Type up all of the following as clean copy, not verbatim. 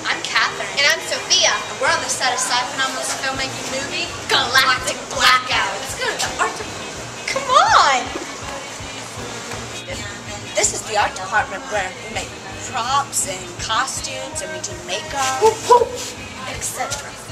I'm Catherine. And I'm Sophia. And we're on the set of Sci-Phenomenal's filmmaking movie, Galactic Blackout. Let's go to the art department. Come on! This is the art department where we make props and costumes and we do makeup, etc.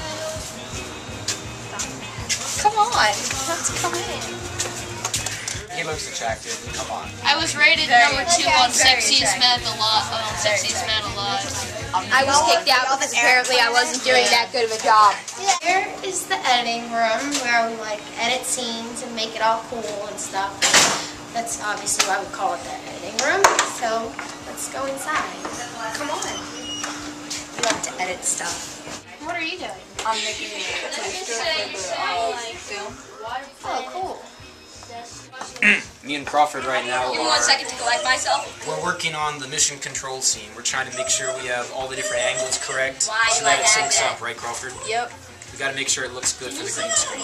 Come on, let's come in. He looks attractive. Come on. I was rated number 2 on Sexiest Man Alive. Sexiest Man Alive. I was kicked out because apparently I wasn't doing that good of a job. Here is the editing room where we like edit scenes and make it all cool and stuff. That's obviously why we call it the editing room. So let's go inside. Come on. We like to edit stuff. What are you doing? I'm making a poster for the film. Oh, cool. Me and Crawford right now Give me 1 second to collect myself. we're working on the mission control scene. We're trying to make sure we have all the different angles correct Why so do that I it have syncs that? up, right, Crawford? Yep. We got to make sure it looks good for the green screen.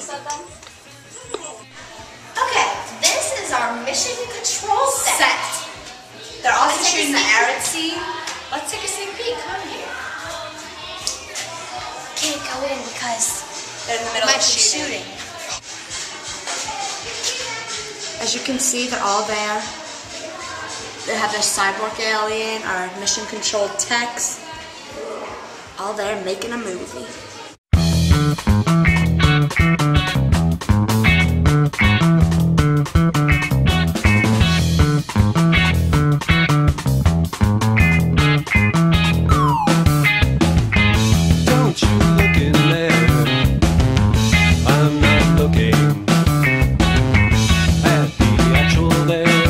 Okay, this is our mission control set. They're also Let's take shooting a the sneak Arid scene. Let's take a sneak peek. Come here. Can't go in because They're in the middle might of be shooting. shooting. As you can see, they're all there. They have their cyborg alien, our mission control techs, all there making a movie. Don't you look in there, I'm not looking at the actual there.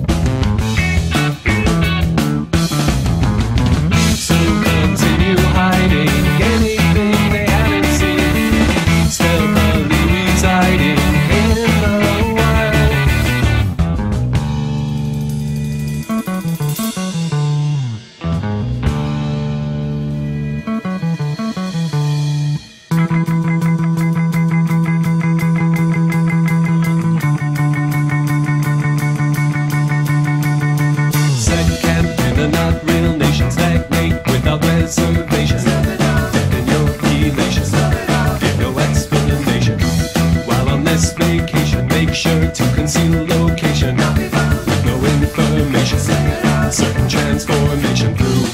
So continue hiding anything they haven't seen, stealthily residing in the wild. Set camp in a not real nation, stagnate without reservation. In your elation, give no explanation. While on this vacation, make sure to conceal location with no information. Certain transformation through.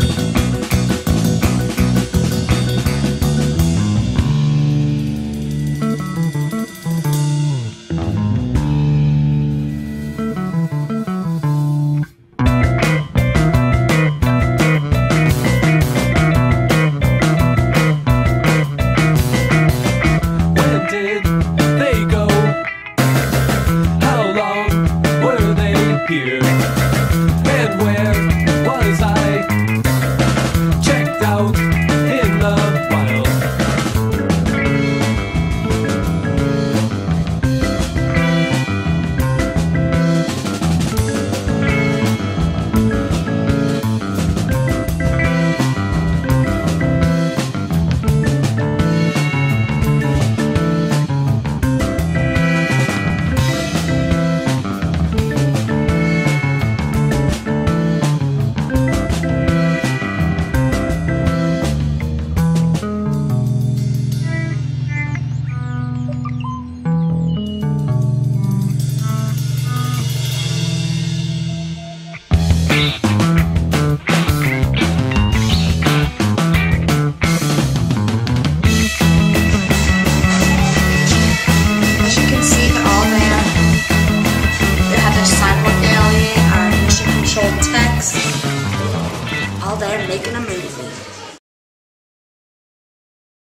Where did they go? How long were they here? And where was I? Checked out in the wild. As you can see, they're all there. They have their cyborg alien, our mission control techs, all there making a movie.